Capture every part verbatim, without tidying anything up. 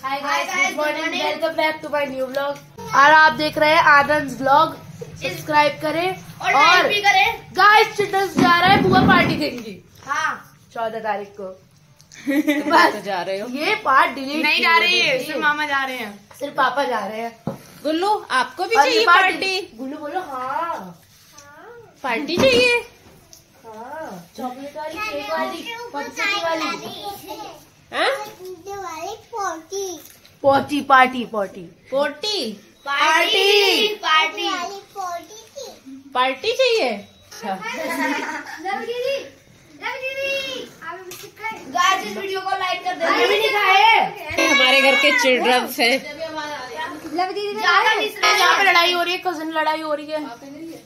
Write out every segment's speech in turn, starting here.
Hi guys, good morning, welcome back to my new vlog. और आप देख रहे हैं आनंद व्लॉग। सब्सक्राइब करें और लाइक भी करें। गाइस चिल्ड्रंस जा रहा है, बुआ पार्टी देंगी। हाँ, चौदह तारीख को। बस तो जा रहे हो? ये पार्ट डिलीट नहीं जा रही है, सिर्फ मामा जा रहे हैं, सिर्फ पापा जा रहे हैं। गुल्लू आपको भी चाहिए पार्टी? गुल्लू बोलो हाँ, पार्टी चाहिए। हाँ, चॉकलेट वाली, केक वाली, पॉटी वाली, potty party potty potty party party party चाहिए। गाइस इस वीडियो को लाइक कर देना। भी नहीं खाए। हमारे घर के चिल्ड्रंस है। यहाँ पे लड़ाई हो रही है, कजिन लड़ाई हो रही है।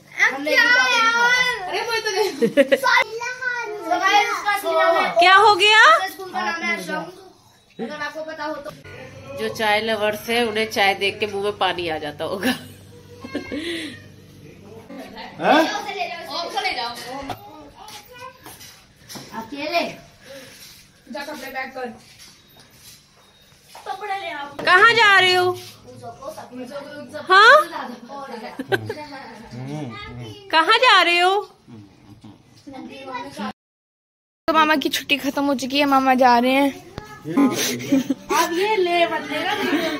अरे वो तो क्या हो गया? स्कूल का नाम है आश्रम, अगर आपको पता हो तो। जो चाय लवर्स है उन्हें चाय देख के मुंह में पानी आ जाता होगा। अकेले जा कपड़े पैक कर। कपड़े ले आओ। कहाँ जा रहे हो? हाँ, कहाँ जा रहे हो? तो मामा की छुट्टी खत्म हो चुकी है, मामा जा रहे हैं। अब ये ले बदलेगा।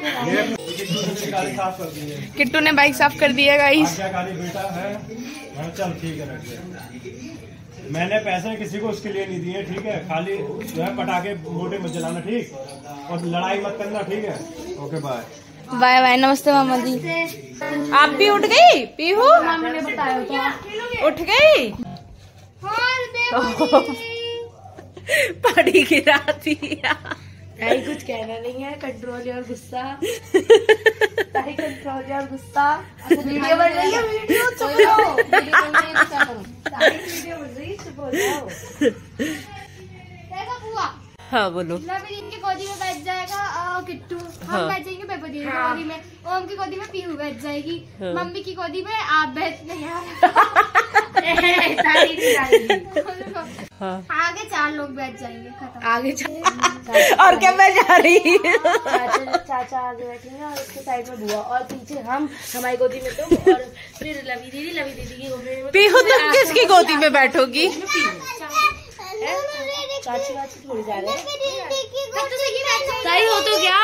किट्टू ने बाइक साफ कर दिया गाइस। बेटा है, चल ठीक है, रख दे। मैंने पैसे किसी को उसके लिए नहीं दिए, ठीक है। खाली जो है पटाखे मोटे मत जलाना, ठीक, और लड़ाई मत करना, ठीक है। Okay bye bye bye. नमस्ते मामा जी। आप भी उठ गई पीहू? मामा ने बताया था। उठ गई? पड़ी गिरा दिया। नहीं कुछ कहना नहीं है, कंट्रोल और गुस्सा। कंट्रोल और गुस्सा। वीडियो बन रही है, वीडियो चुप रहो। वीडियो बन रही है, चुप हो जाओ। हाँ बोलो। लवलीन की गोदी में बैठ जाएगा किट्टू, हम हाँ। बैठ जाएंगे पेपर दी की गोदी में, ओम की गोदी में पीहू बैठ जाएगी, हाँ। मम्मी की गोदी में आप बैठ नहीं हाँ। आगे चार लोग बैठ जाएंगे, खत्म। आगे और क्या मैं जा रही हूँ? चाचा चाचा आगे बैठेंगे और उसके साइड में बुआ और पीछे हम, हमारी गोदी में तुम, और फिर लवी दीदी लवी दीदी की गोदी में पीहू तुम किसकी गोदी में बैठोगी? चाची वाची थोड़ी जा रहे हैं। सही सही हो तो क्या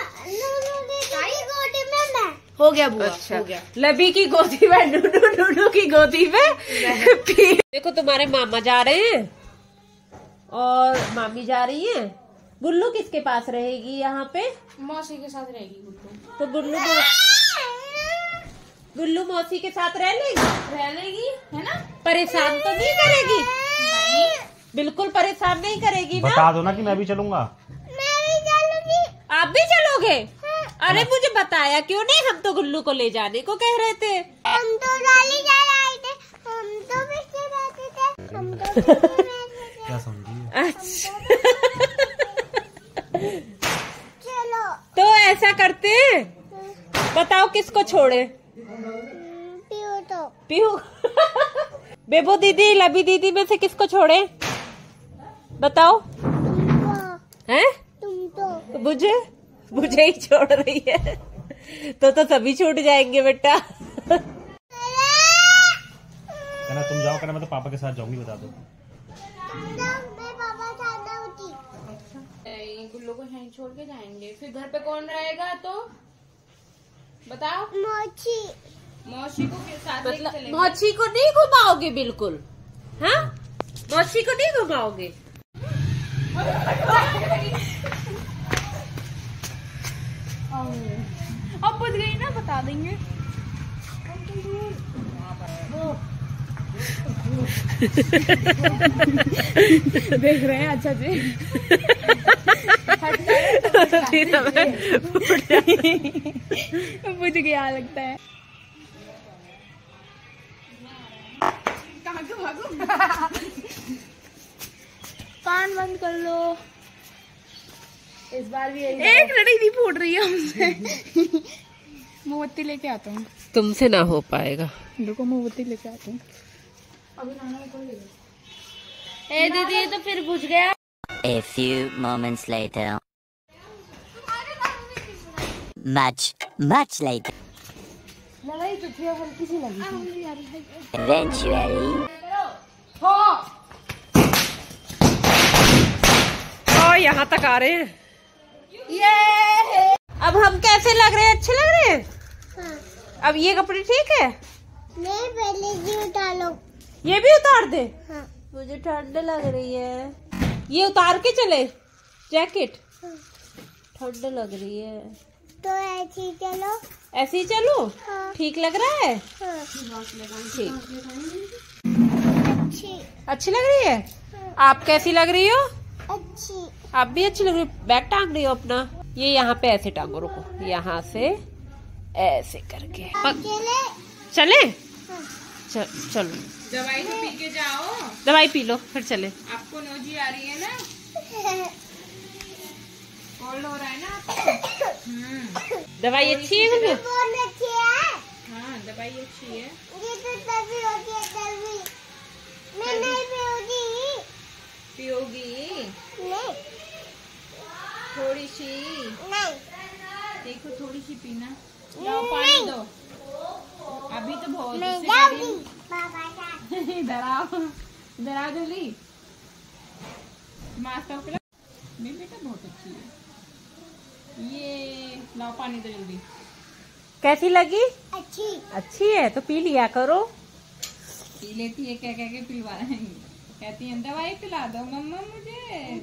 हो गया बुआ। अच्छा, हो गया। लबी की गोदी में, डूडू डूडू की गोदी में देखो तुम्हारे मामा जा रहे हैं और मामी जा रही है। गुल्लू किसके पास रहेगी यहाँ पे? मौसी के साथ रहेगी गुल्लू। तो गुल्लू गुल्लू मौसी के साथ रह लेगी रह लेगी, है ना? परेशान तो नहीं करेगी? नहीं, बिल्कुल परेशान नहीं करेगी ना? बता दो ना कि मैं भी चलूंगा। आप भी चलोगे? अरे मुझे बताया क्यों नहीं? हम तो गुल्लू को ले जाने को कह रहे थे। हम तो डाली जा रहे थे, हम तो पीछे रहते थे, हम तो क्या समझी? अच्छा चलो तो ऐसा करते हैं, बताओ किसको छोड़े? पीहू तो पीहू बेबो दीदी, लबी दीदी में से किसको छोड़े? बताओ। हैं? तुम तो मुझे मुझे ही छोड़ रही है तो तो सभी छूट जाएंगे बेटा। कहना तुम जाओ, कहना मैं तो पापा के साथ जाऊंगी, बता दो। मैं पापा साथ होती। गुल्लू को यहीं छोड़ के जाएंगे, फिर घर पे कौन रहेगा? तो बताओ। मोची मौसी को के साथ लेके मतलब चलेंगे। मौसी को नहीं घुमाओगे बिल्कुल? हाँ, मौसी को नहीं घुमाओगे? अब बुझ गई ना, बता देंगे। देख रहे हैं अच्छा जी। बुझ गया लगता है। कहाँ के भागो? कान बंद कर लो। इस बार भी एक लड़ी नहीं फूट रही है हमसे। मोमबत्ती लेके आता हूँ। तुमसे ना हो पाएगा। रुको मोमबत्ती लेके आता हूँ। अभी नाना को ले। ए दीदी तो फिर बुझ गया। A few moments later. Much, much later. लड़ाई तो थी हल्की सी लगी। Eventually. ओ यहाँ तक आ रहे हैं। ये अब हम कैसे लग रहे हैं? अच्छे लग रहे हैं? हाँ। अब ये कपड़े ठीक है? नहीं, पहले ये उतार लो। ये भी उतार दे। हाँ। मुझे ठंड लग रही है। ये उतार के चले जैकेट। ठंड लग रही है तो ऐसे ही चलो। ऐसे ही चलो। हाँ। ठीक लग रहा है? हाँ। ठीक। अच्छी। अच्छी लग रही है? आप कैसी लग रही हो? अच्छी। आप भी अच्छी लग रही हो। बैग टांग रही हो अपना? ये यहाँ पे ऐसे टांगो, रुको, यहाँ से ऐसे करके चले। चले। चल, चलो दवाई तो पी के जाओ। दवाई पी लो फिर चले। आपको नोजी आ रही है ना? कोल्ड हो रहा है ना आपको? हम्म। दवाई अच्छी है मुझे? बहुत अच्छी है। हाँ, दवाई अच्छी है। ये तो तभी होती है, तभी। मैं नहीं पीऊंगी। पियोगी नहीं। थोड़ी सी? नहीं। देखो थोड़ी सी पीना। लाओ पानी दो। अभी तो बहुत मैं उससे जाऊंगी बाबा साथ। इधर आओ, इधर आओ जल्दी। मास्टर के मेरी बेटा बहुत अच्छी है। ये लाओ पानी दो जल्दी। कैसी लगी? अच्छी। अच्छी है तो पी लिया करो। पी लेती है, क्या कह के पिलवा रहे हैं। कहती है दवाई पिला दो मम्मा मुझे।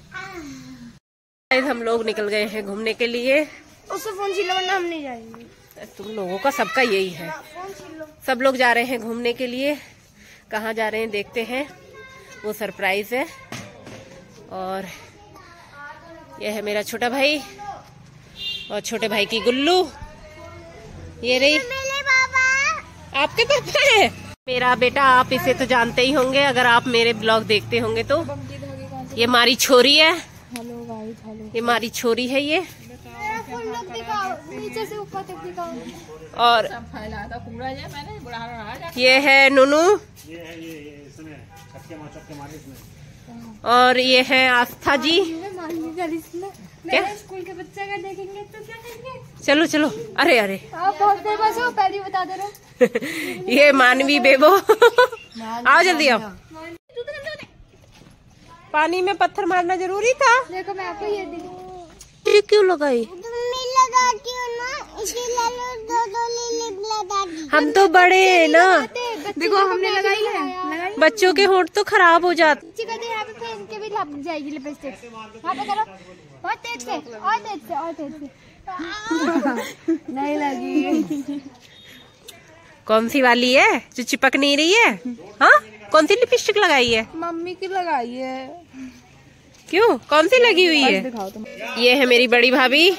हम लोग निकल गए हैं घूमने के लिए। उससे फोन छीलो वरना हम नहीं जाएंगे। तुम लोगों का सबका यही है। फोन छीलो। सब लोग जा रहे हैं घूमने के लिए। कहाँ जा रहे हैं देखते हैं, वो सरप्राइज है। और यह है मेरा छोटा भाई और छोटे भाई की गुल्लू। ये रही मेरे बाबा। आपके पापा है। मेरा बेटा, आप इसे तो जानते ही होंगे अगर आप मेरे ब्लॉग देखते होंगे तो। ये हमारी छोरी है। Hello guys, hello. ये हमारी छोरी है ये। दिखाओ, नीचे से ऊपर तक दिखाओ। और सब फैला था कूड़ा है, मैंने बुढ़ा रहा। ये है नूनू। ये है ये इसमें चक्के मार चक्के मारे इसमें। और ये है आस्था जी। क्या? स्कूल के बच्चे का देखेंगे तो क्या करेंगे? चलो चलो। अरे अरे आप बहुत फेमस हो, पहले ही बता दे रहे। ये मानवी बेबो। आओ जल्दी आओ। पानी में पत्थर मारना जरूरी था। देखो मैं आपको ये दिखाऊं। ये क्यों लगाई? तुम लगाती हो ना, इसीलिए दो दो लिप लगाती। हम तो बड़े हैं ना। देखो हमने लगाई है। बच्चों के होंठ तो खराब हो जाते। यहाँ पे फेंक के भी लग जाएगी लिपस्टिक। यहाँ पे करो, और तेज से, और तेज से, और तेज से। नहीं लगी। कौन सी वाली है जो चिपक नहीं रही है? हाँ, कौन सी लिपस्टिक लगाई है? मम्मी की लगाई है। क्यों, कौन सी लगी हुई है? दिखाओ तुम। ये है मेरी बड़ी भाभी।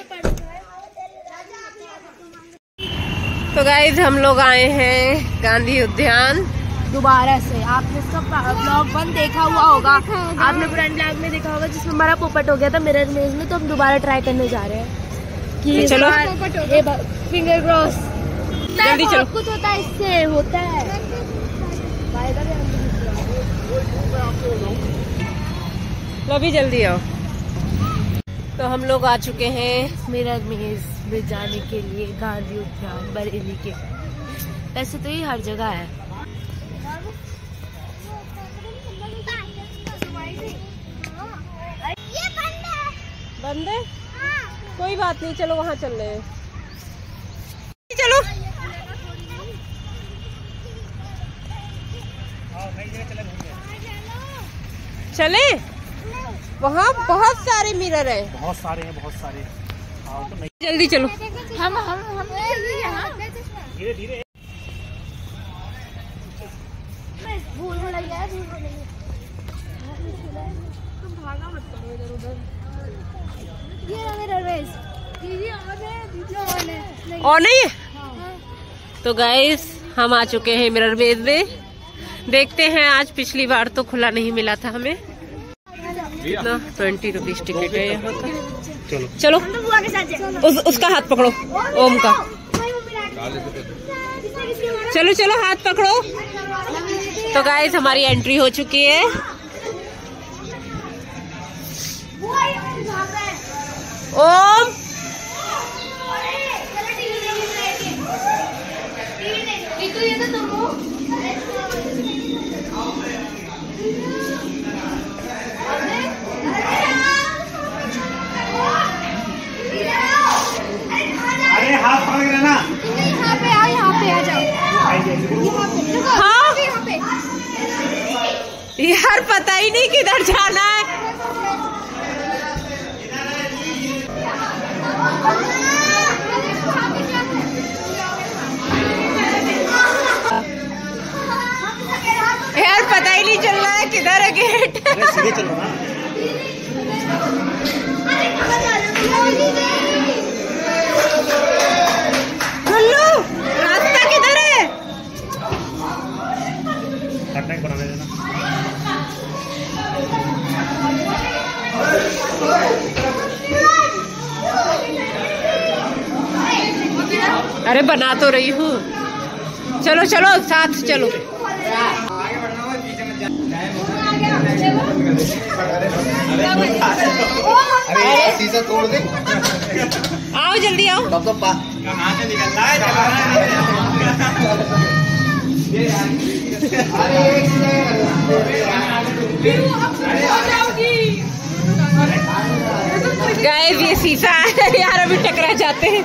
तो गाइज हम लोग आए हैं गांधी उद्यान दोबारा से। आपने इसका ब्लॉग वन देखा हुआ होगा, आपने पुराने ब्लॉग में देखा होगा जिसमें हमारा पोपट हो गया था मिरर इमेज में। तो हम दोबारा ट्राई करने जा रहे हैं कि चलो फिंगर क्रॉस। जल्दी चलो। कुछ होता है, इससे होता है। लो भी जल्दी आओ। तो हम लोग आ चुके हैं मिरर इमेज में जाने के लिए गांधी उद्यान बरेली के। वैसे तो ये हर जगह है। ये बंद है। बंद है? कोई बात नहीं, चलो वहाँ चल रहे हैं। चलो चले। वहाँ बहुत सारे मिरर हैं। बहुत सारे हैं, बहुत सारे। आओ तो नहीं, जल्दी चलो। हम हम हम धीरे धीरे। भूल हो लग गया, भूल हो लग गया। तुम भागा मत करो इधर उधर। ये ना मेरा रेस। दीदी ऑन है, दीदी ऑन है। और नहीं है? तो गाइस हम आ चुके हैं मिरर इमेज में। देखते हैं, आज पिछली बार तो खुला नहीं मिला था हमें। कितना? ट्वेंटी रुपीज टिकट है यहाँ का। चलो चलो उस, उसका हाथ पकड़ो, ओम का। चलो चलो हाथ पकड़ो। तो गाइस हमारी एंट्री हो चुकी है। ओम ही नहीं किधर जाना है। यार पता ही नहीं चल रहा है किधर है गेट। सीधे चलो ना। गुल्लू रास्ता किधर है? बना देना। अरे बना तो रही हूँ। चलो चलो साथ चलो। अरे शीशा तोड़ दे। आओ जल्दी आओ। तब तो कहाँ से निकलना है? गाइस ये शीशा है यार, अभी टकरा जाते हैं।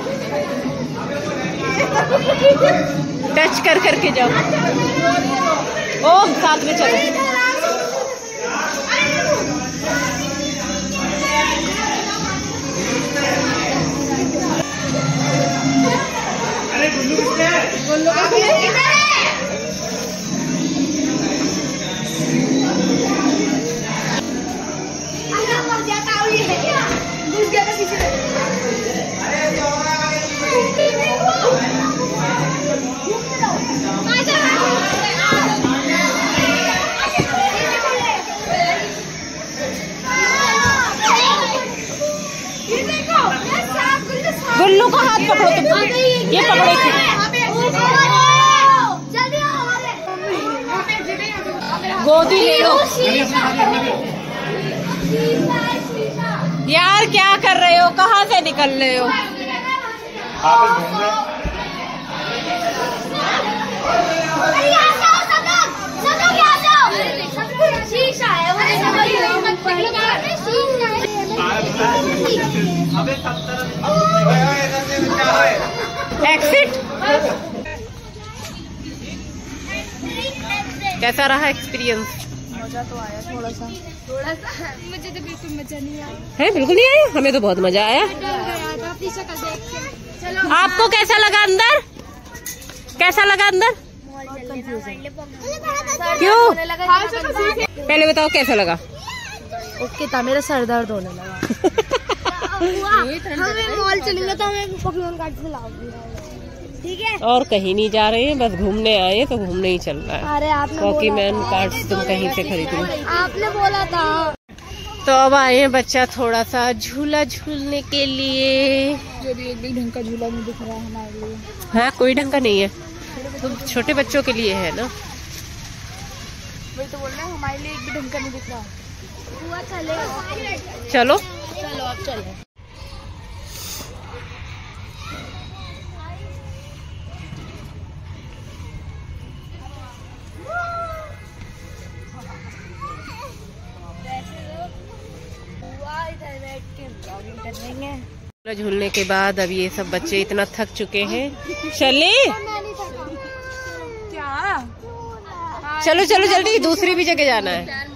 टच कर करके जाओ। ओ साथ में चलो। अरे गुल्लू किसने है? गुल्लू किधर है? अरे मर जाता है ये क्या? घुस गया था पीछे। अरे जो गुल्लू का हाथ पकड़ो तुम। ये पकड़ो गोदी ले लो। यार क्या कर रहे हो? कहाँ से निकल रहे हो? शीशा है वो। एक्सिट। कैसा रहा एक्सपीरियंस? मजा तो आया थोड़ा सा। थोड़ा सा मुझे तो बिल्कुल मजा नहीं आया। है बिल्कुल नहीं आया? हमें तो बहुत मजा आया। चलो आपको कैसा लगा अंदर? कैसा लगा अंदर? क्यों? पहले बताओ कैसा लगा? ओके था, मेरा सर दर्द होने लगा। हमें मॉल चलेंगे तो हमें पोकेमॉन कार्ड से लाओगे, ठीक है? और कहीं नहीं जा रहे हैं, बस घूमने आए तो घूमने ही चल रहा है। अरे आपने पोकेमॉन कार्ड्स तुम कहीं से खरीद लो। आपने बोला था। तो अब आए हैं बच्चा थोड़ा सा झूला झूलने के लिए। जो भी एक भी ढंग का झूला नहीं दिख रहा है हमारे लिए। हाँ कोई ढंग का नहीं है, तो छोटे बच्चों के लिए है ना। वही तो बोल रहे हैं, हमारे लिए एक भी ढंग का नहीं दिख रहा। हुआ चले चलो चलो अब चलो। झूलने के बाद अब ये सब बच्चे इतना थक चुके हैं। चले क्या? चलो चलो जल्दी, दूसरी भी जगह जाना है।